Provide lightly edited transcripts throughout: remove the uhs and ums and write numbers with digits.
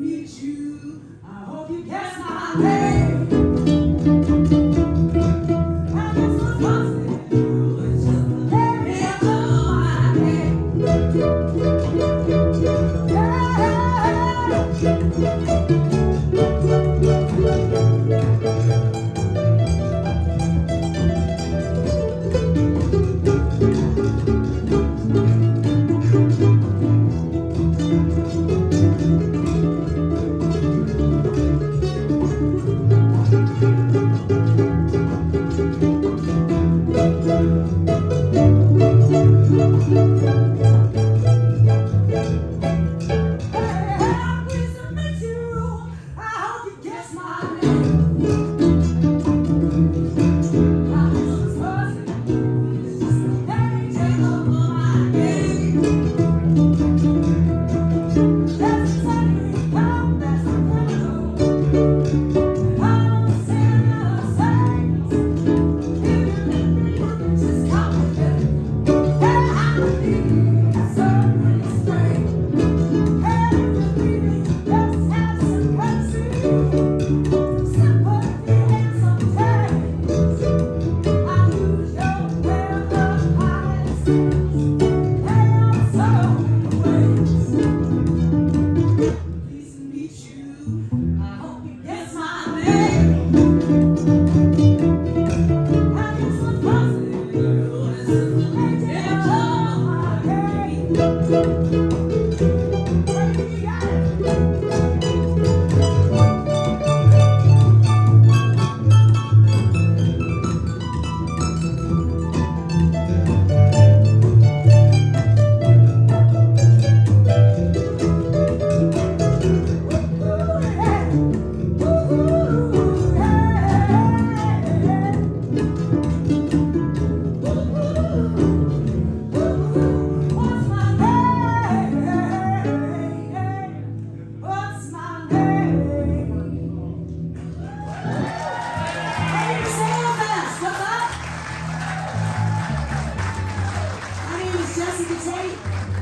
Tate.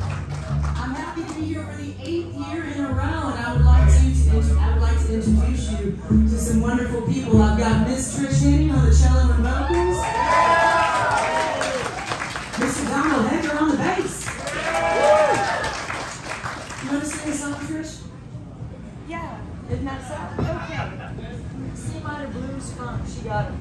I'm happy to be here for the 8th year in a row, and I would like to introduce you to some wonderful people. I've got Miss Trish Henning on the cello and vocals, Mr. Donald Hecker on the bass. You want to sing a song, Trish? Yeah. Isn't that so? Okay. C minor blues funk. She got it.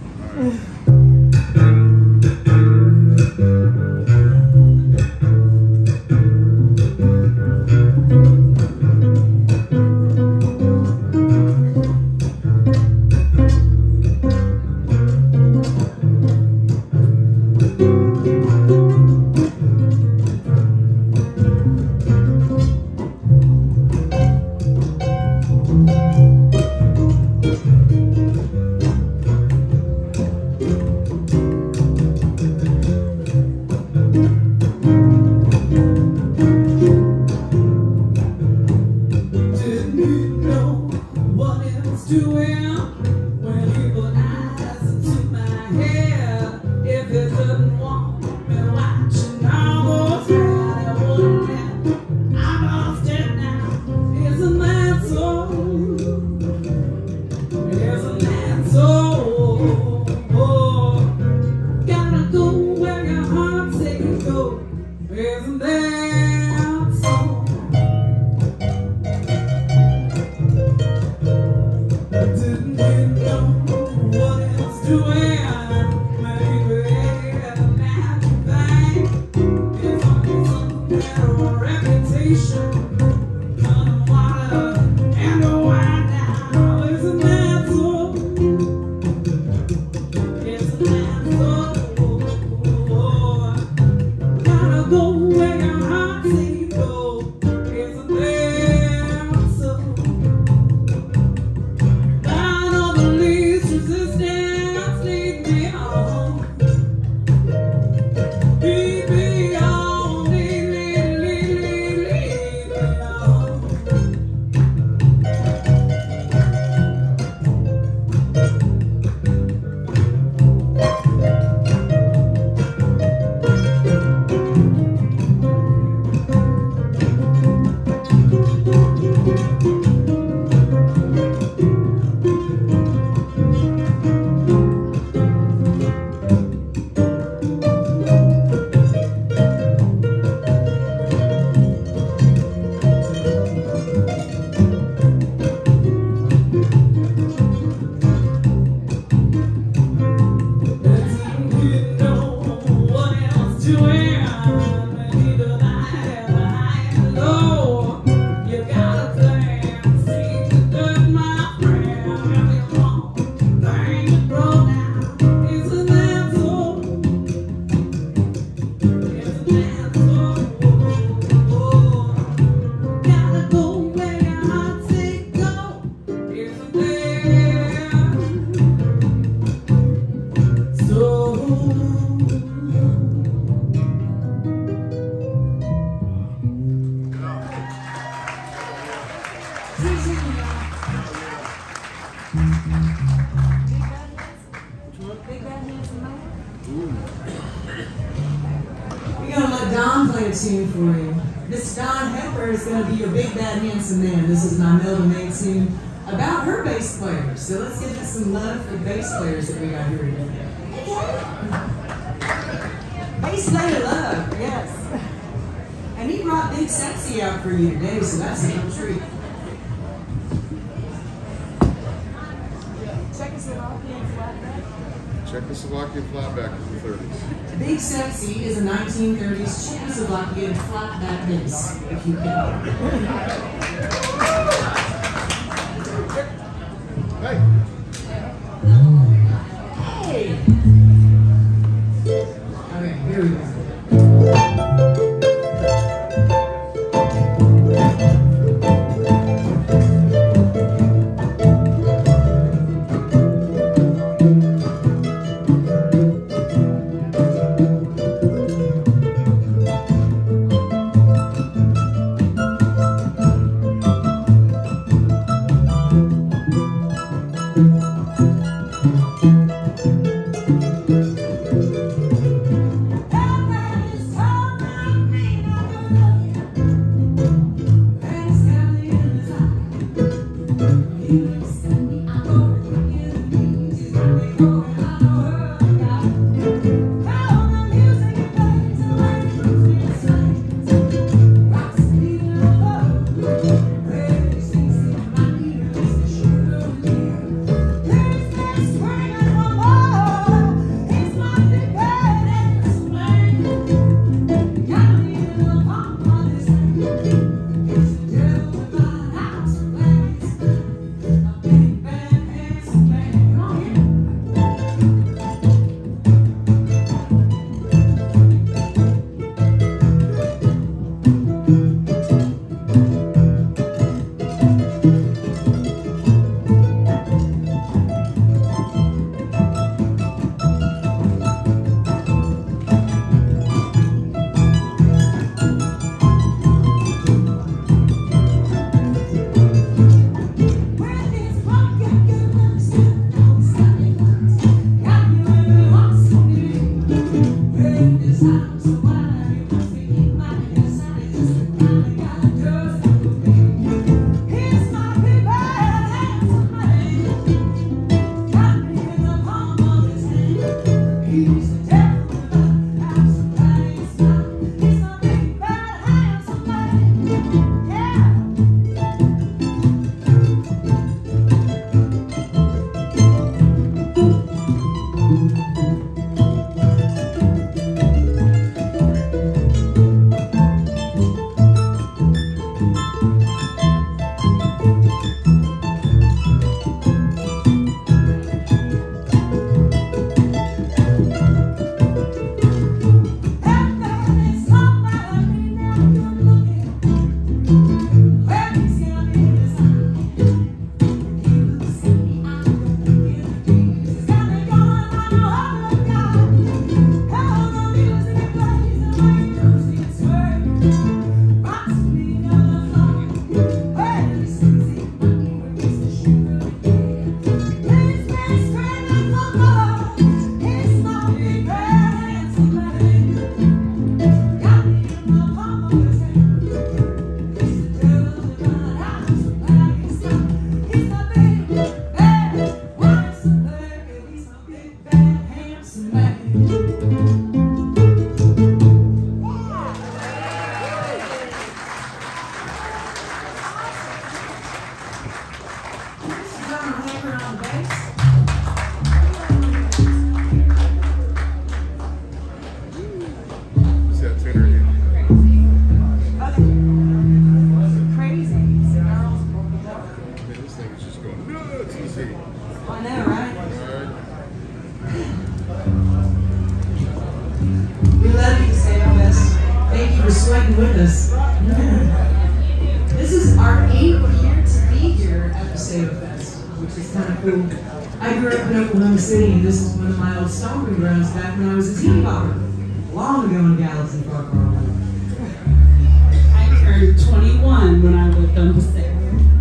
Tune for you. Miss Dawn Hepper is going to be your big, bad, handsome man. This is my Melvin May tune about her bass players. So let's give us some love for bass players that we got here today. Bass player love, yes. And he brought Big Sexy out for you today, so that's a real treat. Czechoslovakian flatback in the 30s. Big Sexy is a 1930s Czechoslovakian flatback bass, if you can. Hey! Hey! Okay, here we go. cool. I grew up in Oklahoma City, and this is one of my old stomping grounds back when I was a teen popper. Long ago in Gallatin, far, far away. I turned 21 when I lived on Paseo.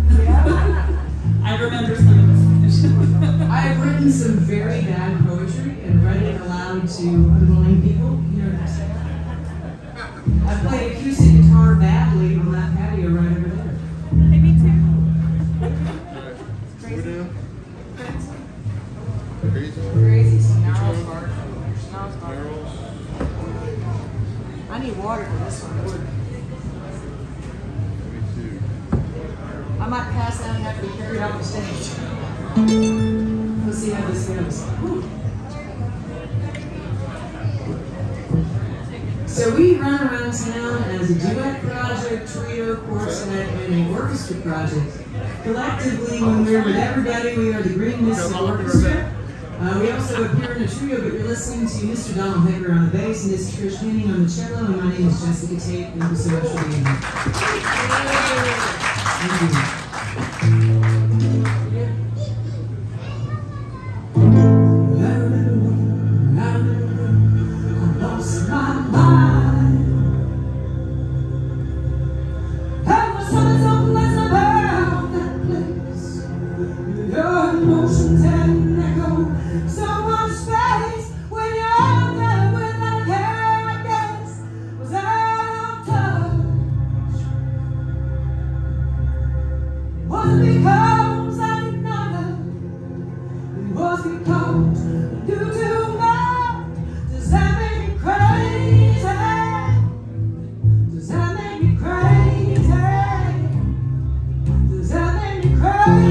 I remember some of this. I have written some very bad poetry and read it aloud to unwilling people. Here it is. I played acoustic guitar badly on that patio right over there. Hey, me too. Crazy. Crazy. Snarls bark. Snarls bark. Barrels. I need water for this one. Me too. I might pass out and have to be carried off the stage. Let's see how this goes. Whew. So we run around town as a duet project, trio, quartet, and an orchestra project. Collectively, when we're with everybody, we are the Green Mist Orchestra. We also appear in a trio, but you're listening to Mr. Donald Hager on the bass, Miss Trish Henning on the cello, and my name is Jessica Tate. Thank you so much for being here. Thank you. Crazy.